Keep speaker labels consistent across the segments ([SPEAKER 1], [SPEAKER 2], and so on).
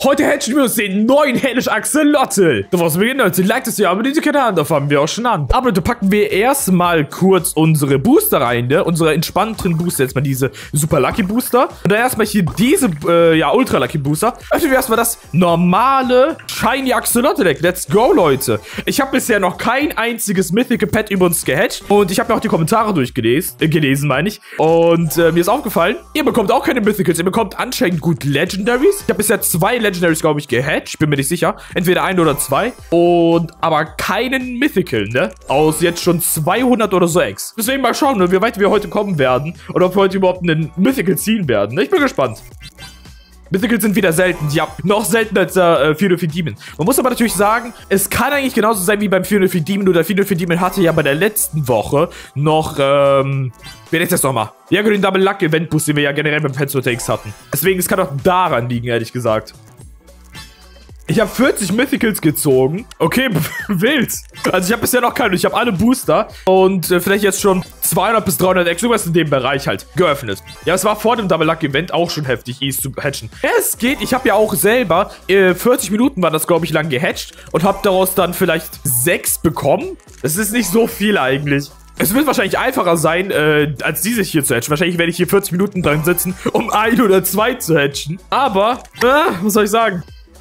[SPEAKER 1] Heute hatchen wir uns den neuen Hellish Axolotl. Bevor es beginnt, Leute, like das ja, aber diese Kanal, da fangen wir auch schon an. Aber da packen wir erstmal kurz unsere Booster rein, ne? Unsere entspannten Booster, jetzt mal diese Super Lucky Booster. Und dann erstmal hier diese, Ultra Lucky Booster. Öffnen wir erstmal das normale Shiny Axolotl Deck. Let's go, Leute. Ich habe bisher noch kein einziges Mythical Pet über uns gehatcht. Und ich habe mir auch die Kommentare gelesen, meine ich. Und mir ist aufgefallen, ihr bekommt auch keine Mythicals. Ihr bekommt anscheinend gut Legendaries. Ich habe bisher 2 Legendaries, glaube ich, gehatcht. Bin mir nicht sicher. Entweder 1 oder 2. Und aber keinen Mythical, ne? Aus jetzt schon 200 oder so Eggs. Deswegen mal schauen, ne, wie weit wir heute kommen werden. Oder ob wir heute überhaupt einen Mythical ziehen werden. Ich bin gespannt. Mythicals sind wieder selten. Ja, noch seltener als der 404 Demon. Man muss aber natürlich sagen, es kann eigentlich genauso sein wie beim 404 Demon. Nur der 404 Demon hatte ja bei der letzten Woche noch, wie nennt das nochmal? Ja, den Double Luck Event Boost, den wir ja generell beim Pencil Takes hatten. Deswegen, es kann auch daran liegen, ehrlich gesagt. Ich habe 40 Mythicals gezogen. Okay, wild. Also ich habe bisher noch keine. Ich habe alle Booster. Und vielleicht jetzt schon 200 bis 300 Eggs. Irgendwas in dem Bereich halt geöffnet. Ja, es war vor dem Double Luck Event auch schon heftig, E's zu hatchen. Es geht. Ich habe ja auch selber 40 Minuten war das, glaube ich, lang gehatcht. Und habe daraus dann vielleicht 6 bekommen. Das ist nicht so viel eigentlich. Es wird wahrscheinlich einfacher sein, als dieses hier zu hatchen. Wahrscheinlich werde ich hier 40 Minuten dran sitzen, um 1 oder 2 zu hatchen. Aber, was soll ich sagen?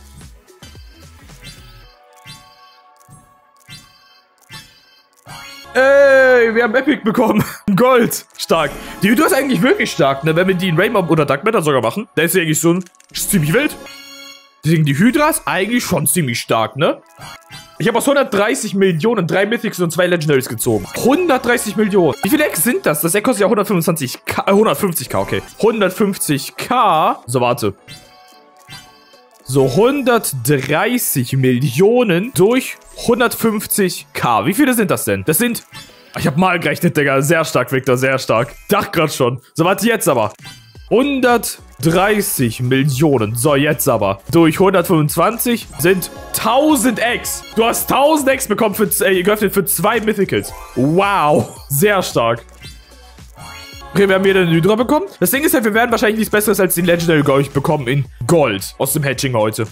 [SPEAKER 1] Ey, wir haben Epic bekommen. Gold. Stark. Die Hydra ist eigentlich wirklich stark, ne? Wenn wir die in Rainbow oder Dark Matter sogar machen, dann ist sie eigentlich schon ziemlich wild. Deswegen, die Hydra ist eigentlich schon ziemlich stark, ne? Ich habe aus 130 Millionen 3 Mythics und 2 Legendaries gezogen. 130 Millionen. Wie viele Eggs sind das? Das Egg kostet ja 150k, okay. 150k. So, warte. So, 130 Millionen durch 150k. Wie viele sind das denn? Das sind... Ich hab mal gerechnet, Digga. Sehr stark, Victor, sehr stark. Dachte gerade schon. So, warte, jetzt aber. 130 Millionen. So, jetzt aber. Durch 125 sind 1000 Eggs. Du hast 1000 Eggs bekommen geöffnet für 2 Mythicals. Wow. Sehr stark. Okay, wir haben wieder eine Hydra bekommen. Das Ding ist halt, wir werden wahrscheinlich nichts Besseres als den Legendary, glaube ich, bekommen in Gold aus dem Hatching heute.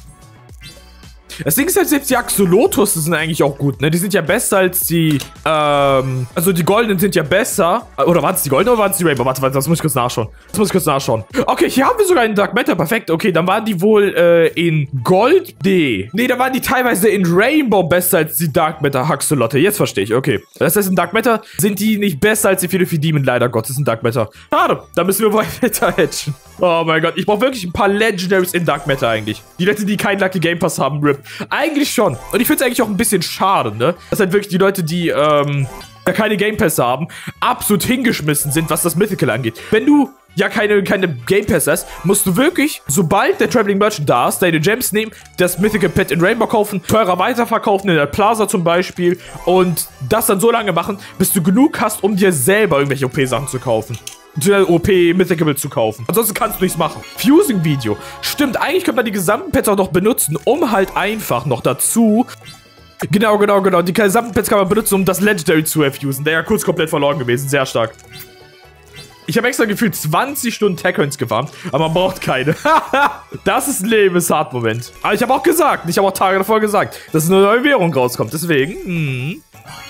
[SPEAKER 1] Das Ding ist halt, selbst die Axolotus sind eigentlich auch gut, ne? Die sind ja besser als die, also die Goldenen sind ja besser. Oder waren es die Goldenen oder waren es die Rainbow? Warte, das muss ich kurz nachschauen. Okay, hier haben wir sogar einen Dark Matter. Perfekt. Okay, dann waren die wohl, in Gold? Nee, da waren die teilweise in Rainbow besser als die Dark Matter Axolotl. Jetzt verstehe ich, okay. Das heißt, in Dark Matter sind die nicht besser als die 404 Demon, leider Gottes, in Dark Matter. Schade, da müssen wir weiter hatchen. Oh mein Gott, ich brauche wirklich ein paar Legendaries in Dark Matter eigentlich. Die Leute, die keinen Lucky Game Pass haben, RIP. Eigentlich schon. Und ich finde es eigentlich auch ein bisschen schade, ne? Dass halt wirklich die Leute, die, ja keine Game Pass haben, absolut hingeschmissen sind, was das Mythical angeht. Wenn du ja keine Game Pass hast, musst du wirklich, sobald der Traveling Merchant da ist, deine Gems nehmen, das Mythical Pet in Rainbow kaufen, teurer weiterverkaufen, in der Plaza zum Beispiel, und das dann so lange machen, bis du genug hast, um dir selber irgendwelche OP-Sachen zu kaufen. OP Mythical zu kaufen. Ansonsten kannst du nichts machen. Fusing Video. Stimmt, eigentlich könnte man die gesamten Pets auch noch benutzen, um halt einfach noch dazu... Genau. Die gesamten Pets kann man benutzen, um das Legendary zu fusen. Der ja kurz komplett verloren gewesen. Sehr stark. Ich habe extra gefühlt 20 Stunden Tech-Coins gefarmt, aber man braucht keine. Das ist ein Lebenshart-Moment. Aber ich habe auch gesagt, ich habe auch Tage davor gesagt, dass eine neue Währung rauskommt. Deswegen,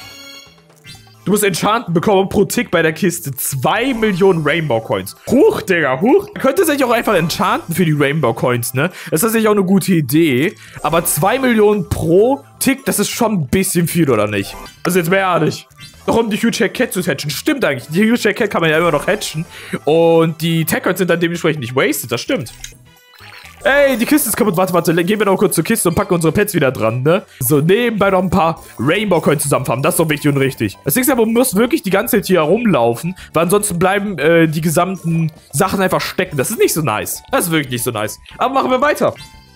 [SPEAKER 1] Du musst Enchanten bekommen pro Tick bei der Kiste. 2 Millionen Rainbow Coins. Huch, Digga, huch. Man könnte sich auch einfach enchanten für die Rainbow Coins, ne? Das ist tatsächlich auch eine gute Idee. Aber 2 Millionen pro Tick, das ist schon ein bisschen viel, oder nicht? Also jetzt mehr ehrlich. Noch um die Huge Hair Cat zu hatchen. Stimmt eigentlich. Die Huge Hair Cat kann man ja immer noch hatchen. Und die Tech-Coins sind dann dementsprechend nicht wasted. Das stimmt. Ey, die Kiste ist kaputt. Warte. Gehen wir noch kurz zur Kiste und packen unsere Pets wieder dran, ne? So, nebenbei noch ein paar Rainbow-Coins zusammenfarmen. Das ist doch wichtig und richtig. Das Ding ist aber, man muss wirklich die ganze Zeit hier herumlaufen, weil ansonsten bleiben die gesamten Sachen einfach stecken. Das ist nicht so nice. Das ist wirklich nicht so nice. Aber machen wir weiter.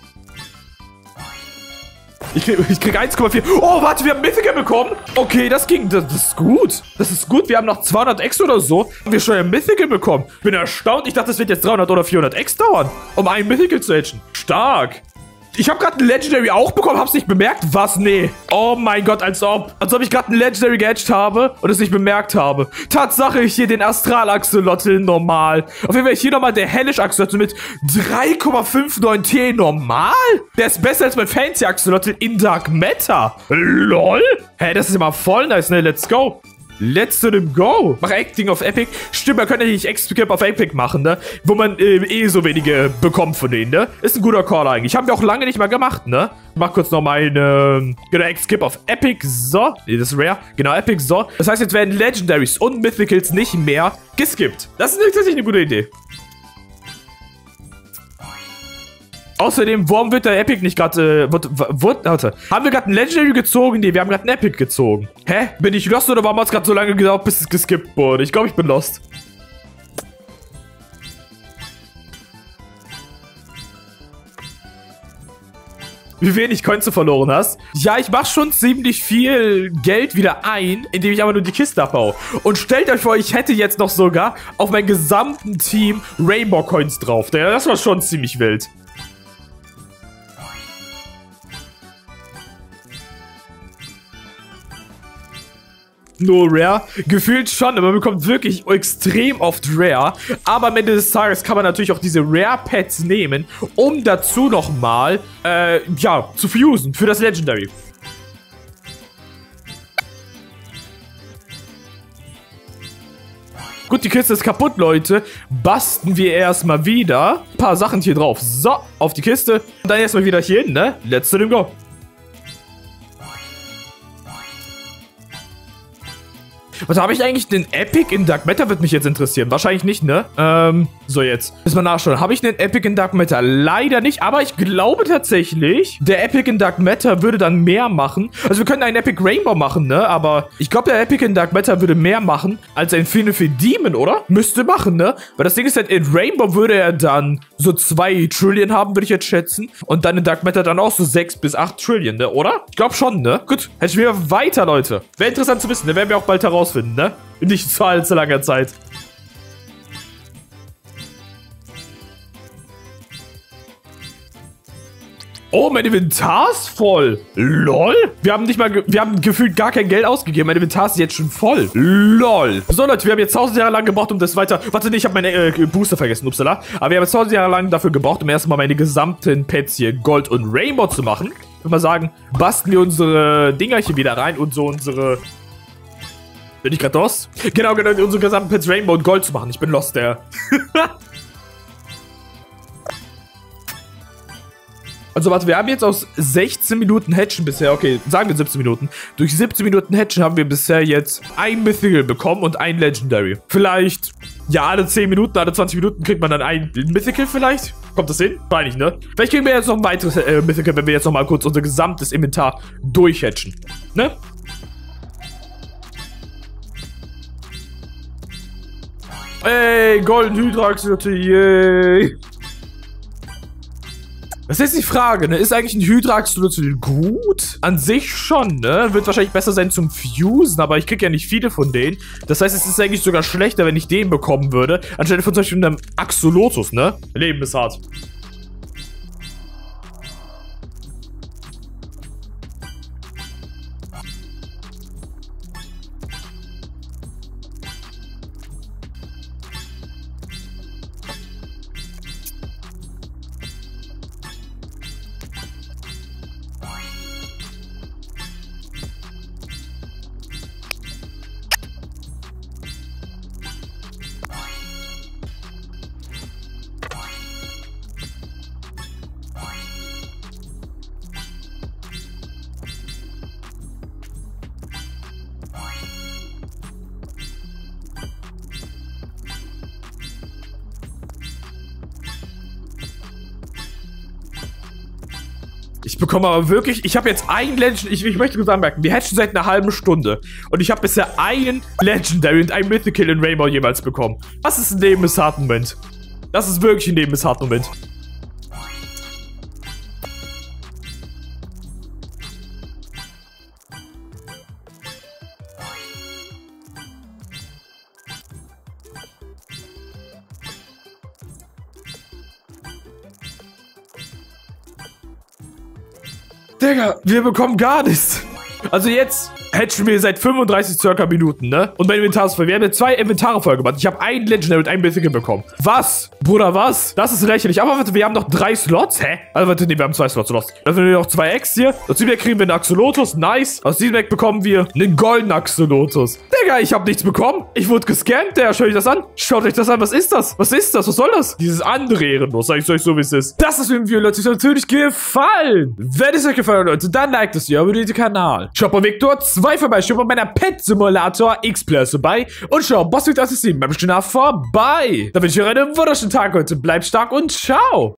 [SPEAKER 1] Ich krieg 1,4. Oh, warte, wir haben Mythical bekommen. Okay, das ist gut. Das ist gut. Wir haben noch 200 X oder so. Und wir schon ein Mythical bekommen. Bin erstaunt. Ich dachte, das wird jetzt 300 oder 400 X dauern, um einen Mythical zu hatchen. Stark. Ich habe gerade ein Legendary auch bekommen, hab's nicht bemerkt. Was? Nee. Oh mein Gott, als ob ich gerade ein Legendary gehatcht habe und es nicht bemerkt habe. Tatsache, ich hier den Astral-Axolotl normal. Auf jeden Fall hier nochmal der Hellish-Axolotl mit 3,59 T normal. Der ist besser als mein Fancy-Axolotl in Dark Matter. LOL. Hä, das ist ja mal voll nice, ne? Let's go. Let's let him go. Mach Acting auf Epic. Stimmt, man könnte ja nicht X-Skip auf Epic machen, ne? Wo man so wenige bekommt von denen, ne? Ist ein guter Call eigentlich. Haben wir auch lange nicht mal gemacht, ne? Ich mach kurz noch meine X-Skip auf Epic. So. Nee, das ist Rare. Genau, Epic. So. Das heißt, jetzt werden Legendaries und Mythicals nicht mehr geskippt. Das ist tatsächlich eine gute Idee. Außerdem, warum wird der Epic nicht gerade, warte, haben wir gerade ein Legendary gezogen? Nee, wir haben gerade ein Epic gezogen. Hä? Bin ich lost oder warum hat es gerade so lange gedauert, bis es geskippt wurde? Ich glaube, ich bin lost. Wie wenig Coins du verloren hast? Ja, ich mache schon ziemlich viel Geld wieder ein, indem ich aber nur die Kiste abbaue. Und stellt euch vor, ich hätte jetzt noch sogar auf mein gesamten Team Rainbow Coins drauf. Das war schon ziemlich wild. Nur Rare. Gefühlt schon, aber man bekommt wirklich extrem oft Rare. Aber am Ende des Tages kann man natürlich auch diese Rare-Pets nehmen, um dazu nochmal, ja, zu fusen für das Legendary. Gut, die Kiste ist kaputt, Leute. Basten wir erstmal wieder ein paar Sachen hier drauf. So, auf die Kiste. Und dann erstmal wieder hier hin, ne? Let's let him go. Was habe ich eigentlich den Epic in Dark Matter? Wird mich jetzt interessieren. Wahrscheinlich nicht, ne? So jetzt. Müssen wir nachschauen. Habe ich den Epic in Dark Matter? Leider nicht, aber ich glaube tatsächlich, der Epic in Dark Matter würde dann mehr machen. Also wir können einen Epic Rainbow machen, ne? Aber ich glaube, der Epic in Dark Matter würde mehr machen als ein Final Demon, oder? Müsste machen, ne? Weil das Ding ist halt, in Rainbow würde er dann so 2 Trillion haben, würde ich jetzt schätzen. Und dann in Dark Matter dann auch so 6 bis 8 Trillion, ne? Oder? Ich glaube schon, ne? Gut. Hätten wir weiter, Leute. Wäre interessant zu wissen, ne? Werden wir auch bald herausfinden, ne? In nicht zu allzu langer Zeit. Oh, mein Inventar ist voll. LOL. Wir haben gefühlt gar kein Geld ausgegeben. Mein Inventar ist jetzt schon voll. LOL. So, Leute, wir haben jetzt 1000 Jahre lang gebraucht, um das weiter... Warte, nee, ich habe meine Booster vergessen, upsala. Aber wir haben jetzt 1000 Jahre lang dafür gebraucht, um erstmal meine gesamten Pets hier Gold und Rainbow zu machen. Ich würde mal sagen, basteln wir unsere Dinger hier wieder rein und so unsere... Bin ich gerade lost? Genau, unsere gesamten Pets Rainbow und Gold zu machen. Ich bin lost, der. Also warte, wir haben jetzt aus 16 Minuten Hatchen bisher, okay, sagen wir 17 Minuten. Durch 17 Minuten Hatchen haben wir bisher jetzt ein Mythical bekommen und ein Legendary. Vielleicht, ja, alle 10 Minuten, alle 20 Minuten kriegt man dann ein Mythical vielleicht. Kommt das hin? Wahrscheinlich, ne? Vielleicht kriegen wir jetzt noch ein weiteres Mythical, wenn wir jetzt noch mal kurz unser gesamtes Inventar durchhatchen. Ne? Ey, Golden Hydra-Axolotl, yay. Das ist jetzt die Frage, ne? Ist eigentlich ein Hydra-Axolotl gut? An sich schon, ne? Wird wahrscheinlich besser sein zum Fusen, aber ich krieg ja nicht viele von denen. Das heißt, es ist eigentlich sogar schlechter, wenn ich den bekommen würde, anstelle von zum Beispiel einem Axolotus, ne? Leben ist hart. Ich bekomme aber wirklich, ich habe jetzt einen Legend, ich möchte kurz anmerken, wir hatchen seit einer halben Stunde. Und ich habe bisher einen Legendary und einen Mythical in Rainbow jeweils bekommen. Das ist ein Lebenshartmoment. Das ist wirklich ein Lebenshartmoment. Digga, wir bekommen gar nichts. Also jetzt hatchen wir seit 35 circa Minuten, ne? Und mein Inventar ist voll. Wir haben jetzt 2 Inventare voll gemacht. Ich habe einen Legendary und einen Mythical bekommen. Was? Bruder, was? Das ist lächerlich. Aber warte, wir haben noch 3 Slots. Hä? Also warte, nee, wir haben 2 Slots. Dann haben wir noch 2 Eggs hier. Aus diesem Deck kriegen wir einen Axolotus. Nice. Aus diesem Deck bekommen wir einen goldenen Axolotus. Digga, ich habe nichts bekommen. Ich wurde gescampt. Digga, schaut euch das an. Schaut euch das an. Was ist das? Was ist das? Was soll das? Dieses andere Ehrenlos. Sag ich euch so, wie es ist. Das ist mir, Leute, natürlich gefallen. Wenn es euch gefallen hat, Leute, dann liked es, abonniert den Kanal. Shopper Victor 2 vorbei. Schaut bei meiner Pet Simulator X-Plus vorbei. Und schau, Boss Victor 7 beim Kanal vorbei. Da wünsche ich euch einen wunderschönen Tag heute. Bleibt stark und ciao.